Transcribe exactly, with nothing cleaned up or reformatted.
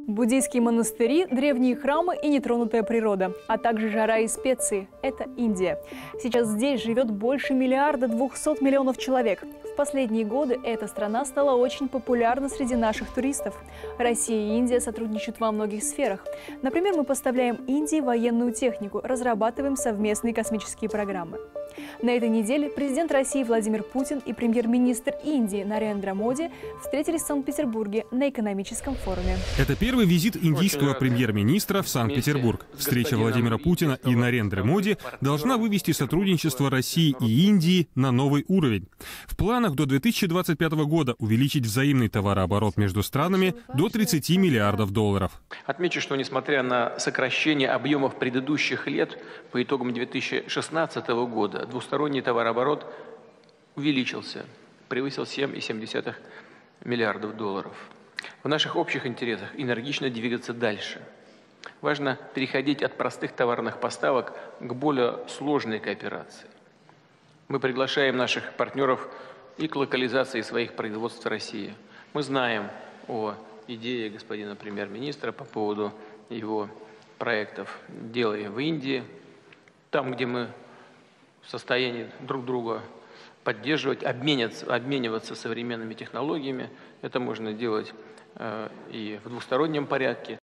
Буддийские монастыри, древние храмы и нетронутая природа, а также жара и специи – это Индия. Сейчас здесь живет больше миллиарда двухсот миллионов человек. В последние годы эта страна стала очень популярна среди наших туристов. Россия и Индия сотрудничают во многих сферах. Например, мы поставляем Индии военную технику, разрабатываем совместные космические программы. На этой неделе президент России Владимир Путин и премьер-министр Индии Нарендра Моди встретились в Санкт-Петербурге на экономическом форуме. Это первый визит индийского премьер-министра в Санкт-Петербург. Встреча Владимира Путина и Нарендры Моди должна вывести сотрудничество России и Индии на новый уровень. В планах до две тысячи двадцать пятого года увеличить взаимный товарооборот между странами до тридцати миллиардов долларов. Отмечу, что несмотря на сокращение объемов предыдущих лет, по итогам две тысячи шестнадцатого года двусторонний товарооборот увеличился, превысил семь целых семь десятых миллиардов долларов. В наших общих интересах энергично двигаться дальше. Важно переходить от простых товарных поставок к более сложной кооперации. Мы приглашаем наших партнеров и к локализации своих производств в России. Мы знаем о идее господина премьер-министра по поводу его проектов «Делай в Индии». Там, где мы в состоянии друг друга поддерживать, обмениваться, обмениваться современными технологиями, это можно делать э, и в двустороннем порядке.